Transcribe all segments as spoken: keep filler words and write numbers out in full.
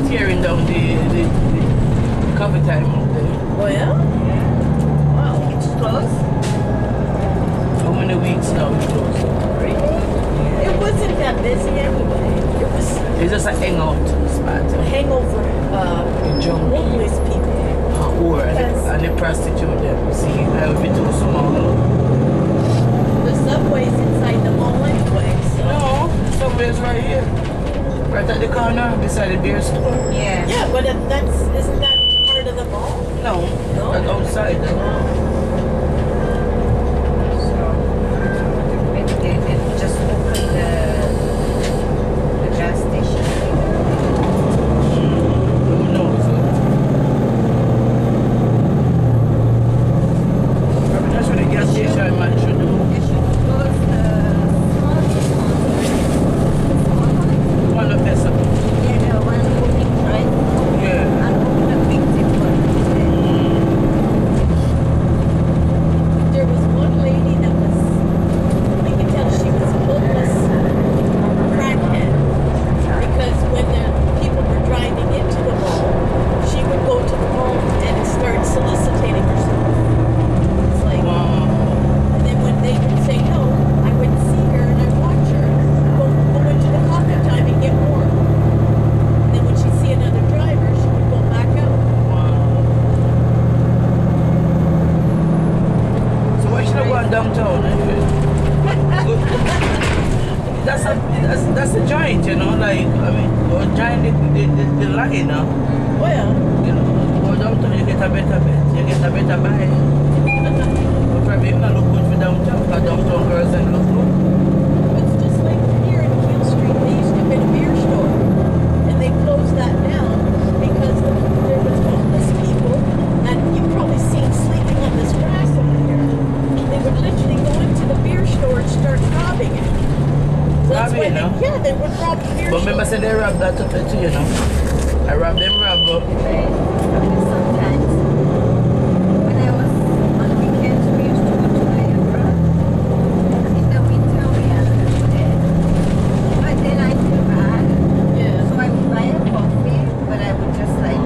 tearing down the, the, the coffee time out there. Oh yeah? Wow. It's closed? How many weeks now it's closed? Really? It wasn't that busy anyway. It was It's just a hangout spot. a hangover, uh, Junkie. homeless people. Uh, or and the, and the prostitute them. See, that would be too small. The subway's inside the mall anyway, so. No, somewhere's right here. Right at the corner beside the beer store. Yeah. Yeah, but if that's, isn't that part of the mall? No, No? that's outside. So maybe they, they just opened the the gas station. Who knows? Huh? Probably that's what the gas station man should do. They should close the small one. One of this. Yeah, the one moving right Yeah. and open a big zip one. There was one lady that was, you could tell she was a homeless crackhead. Because when the people were driving into the mall, she would go to the mall and start soliciting herself. It's like, Wow. and then when they would say no, I would see her and I'd watch her go, go into the coffee time and get more. And then when she'd see another driver, she would go back out. So why should I go downtown? that's a that's that's a giant, you know. Like I mean, go join the the, the, the line now. Well, You know, go downtown, you get a better bed, you get a better buy. But probably not look good for downtown, because downtown girls ain't look good. it's just like here in Hill Street, they used to have been a beer store. And they closed that down because the, there was homeless people that you've probably seen sleeping on this grass over here. They would literally go into the beer store and start robbing it. So that's Robbing why it, no? they, yeah, they would rob the beer But store. remember, say they rob that up there too, you know. I rob them rob up. Sometimes when I was on weekends, we used to go to Niagara. In the winter, we had to go there. But then I feel bad. Yeah. So I would buy a coffee, but I would just like,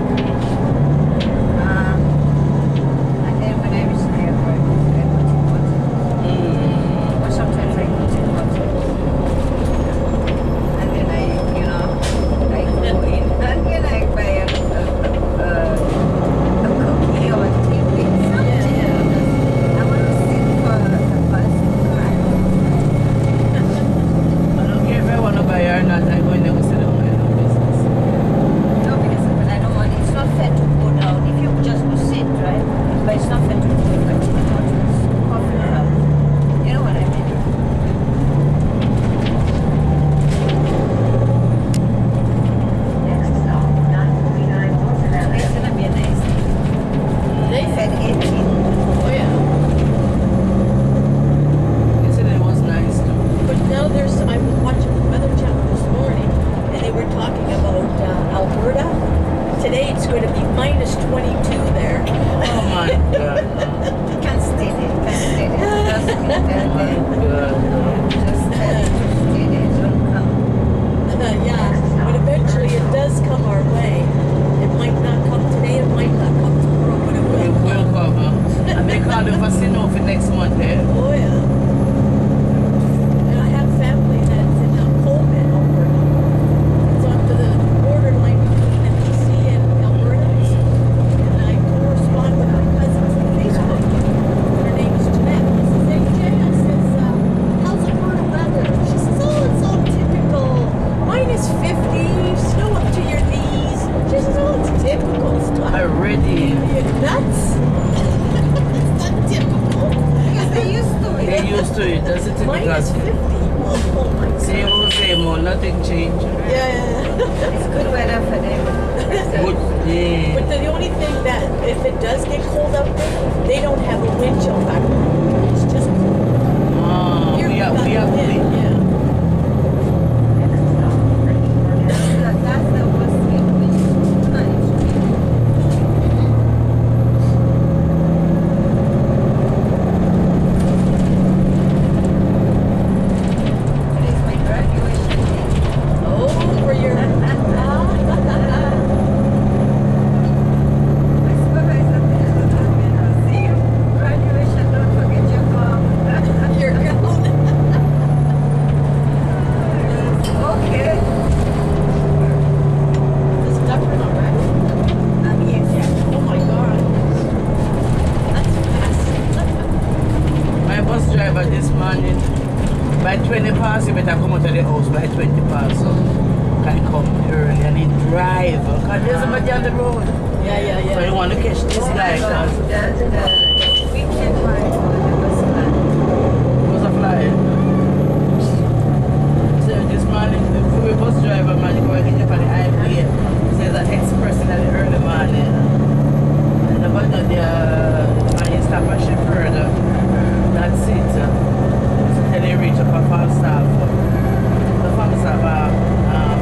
um, and then when I reach Niagara, I would I would take water. Mm. Or sometimes I would take water. And then I, you know, I go in, and then I buy a, a, a, a cookie or tea with something. I want to sit for the bus car. I don't care if I want to buy or not, I go in there and sit down and do business. No, because but I don't want. It's not fair to go down. If you just go sit, right? But it's not fair to go down. Coffee or you know what I mean? Next stop, nine forty-nine Wilson Avenue. It's gonna be a nice day. They Said said, eighteen. oh yeah. They said it was nice too. But now there's, I was watching the Weather Channel this morning, and they were talking about uh, Alberta. Today it's going to be minus twenty-two there. Oh my god. Can't stay there. Can't stay there. Just be there. Oh my there. god. Just tell it to stay there. Don't come. Yeah, but eventually it does come our way. It might not come today, it might not come tomorrow, but it We will will come. cover. And they call them for snow for next month there. Oh yeah. And I have family that's in uh, Coleman, Alberta. It's on to the borderline between M B C and Alberta. And I correspond with my cousins on Facebook. Her name is Jeanette. I says, hey Jen, I says, uh, how's Alberta weather? She says, oh, it's all typical. Minus fifty, snow up to your knees. She says, oh, it's typical stuff. Already. Are you nuts? It's not typical. Because they used to it. They used to it. That's it. Minus fifty. Oh my God. Same old, same old. Nothing changed. Yeah. It's good weather for them. Good. Yeah. But the only thing that, if it does get cold out there, they don't have a wind chill factor. It's just cold. Ah, Here we we have, got we have, wind, we, yeah. That's, that's the worst thing. Which is nice. Today's my graduation day. Oh, for your... by twenty past, you better come out of the house by twenty past. So can you come early and then drive? Because there's somebody on the road. Yeah, yeah, yeah. So you want to catch this guy. The, Cause the weekend ride was fun. it was a fly. So this morning, the free bus driver man, you go and get up on the highway. There's an express in the early morning. And about the uh, and you stop at Shepherd. That's it. Then they reach up a Falstaff. The Falstaff are um,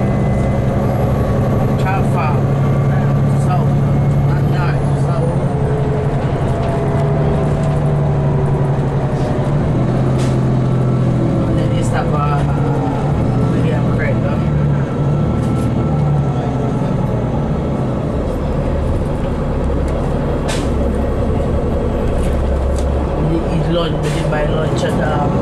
Child Farm. South. Not north. South. And then they stop at uh, William Craig. Eat lunch, we did buy lunch at um,